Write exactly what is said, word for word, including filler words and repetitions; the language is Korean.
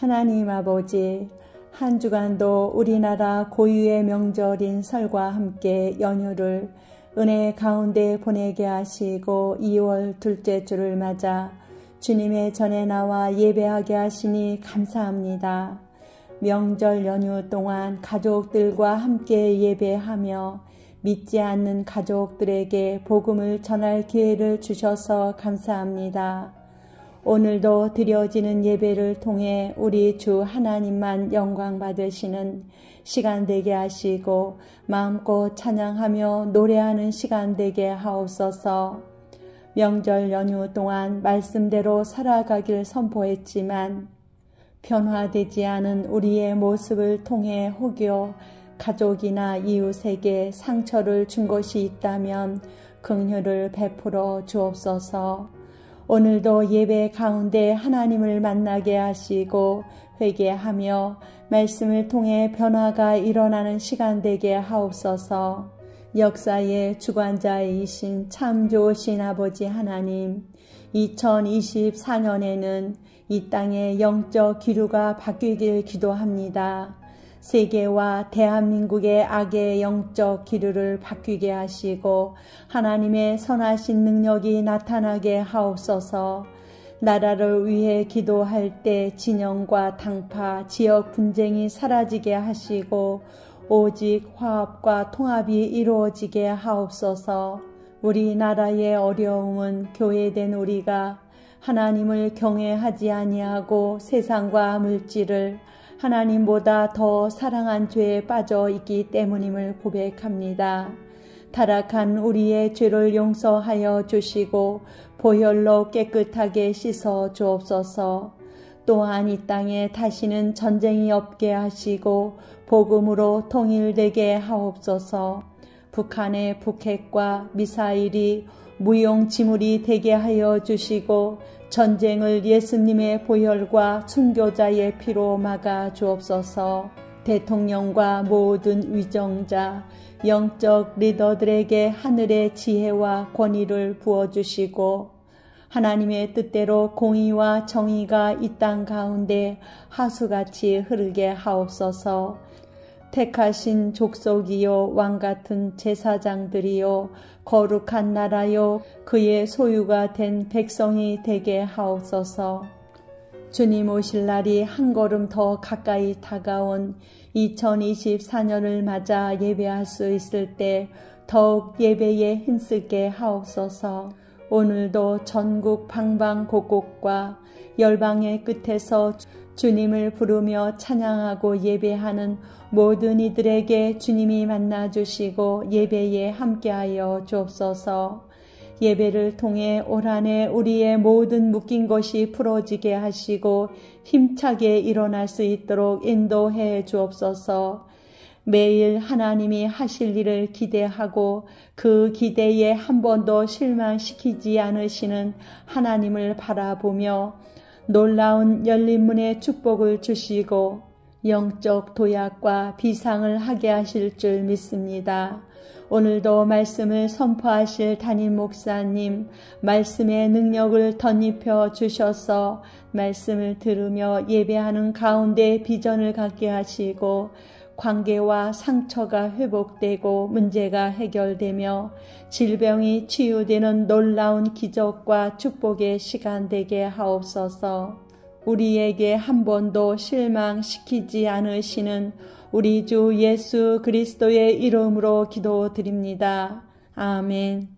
하나님 아버지, 한 주간도 우리나라 고유의 명절인 설과 함께 연휴를 은혜 가운데 보내게 하시고 이월 둘째 주를 맞아 주님의 전에 나와 예배하게 하시니 감사합니다. 명절 연휴 동안 가족들과 함께 예배하며 믿지 않는 가족들에게 복음을 전할 기회를 주셔서 감사합니다. 오늘도 드려지는 예배를 통해 우리 주 하나님만 영광 받으시는 시간 되게 하시고 마음껏 찬양하며 노래하는 시간 되게 하옵소서. 명절 연휴 동안 말씀대로 살아가길 선포했지만 변화되지 않은 우리의 모습을 통해 혹여 가족이나 이웃에게 상처를 준 것이 있다면 긍휼을 베풀어 주옵소서. 오늘도 예배 가운데 하나님을 만나게 하시고 회개하며 말씀을 통해 변화가 일어나는 시간 되게 하옵소서. 역사의 주관자이신 참 좋으신 아버지 하나님, 이천이십사 년에는 이 땅의 영적 기류가 바뀌길 기도합니다. 세계와 대한민국의 악의 영적 기류를 바뀌게 하시고 하나님의 선하신 능력이 나타나게 하옵소서. 나라를 위해 기도할 때 진영과 당파, 지역 분쟁이 사라지게 하시고 오직 화합과 통합이 이루어지게 하옵소서. 우리나라의 어려움은 교회된 우리가 하나님을 경외하지 아니하고 세상과 물질을 하나님보다 더 사랑한 죄에 빠져 있기 때문임을 고백합니다. 타락한 우리의 죄를 용서하여 주시고 보혈로 깨끗하게 씻어 주옵소서. 또한 이 땅에 다시는 전쟁이 없게 하시고 복음으로 통일되게 하옵소서. 북한의 북핵과 미사일이 무용지물이 되게 하여 주시고 전쟁을 예수님의 보혈과 순교자의 피로 막아 주옵소서. 대통령과 모든 위정자, 영적 리더들에게 하늘의 지혜와 권위를 부어주시고 하나님의 뜻대로 공의와 정의가 이 땅 가운데 하수같이 흐르게 하옵소서. 택하신 족속이요 왕같은 제사장들이요 거룩한 나라요 그의 소유가 된 백성이 되게 하옵소서. 주님 오실 날이 한 걸음 더 가까이 다가온 이천이십사 년을 맞아 예배할 수 있을 때 더욱 예배에 힘쓰게 하옵소서. 오늘도 전국 방방곡곡과 열방의 끝에서 주님을 부르며 찬양하고 예배하는 모든 이들에게 주님이 만나주시고 예배에 함께하여 주옵소서. 예배를 통해 올 한 해 우리의 모든 묶인 것이 풀어지게 하시고 힘차게 일어날 수 있도록 인도해 주옵소서. 매일 하나님이 하실 일을 기대하고 그 기대에 한 번도 실망시키지 않으시는 하나님을 바라보며 놀라운 열린 문의 축복을 주시고 영적 도약과 비상을 하게 하실 줄 믿습니다. 오늘도 말씀을 선포하실 담임 목사님, 말씀의 능력을 덧입혀 주셔서 말씀을 들으며 예배하는 가운데 비전을 갖게 하시고 관계와 상처가 회복되고 문제가 해결되며 질병이 치유되는 놀라운 기적과 축복의 시간 되게 하옵소서. 우리에게 한 번도 실망시키지 않으시는 우리 주 예수 그리스도의 이름으로 기도드립니다. 아멘.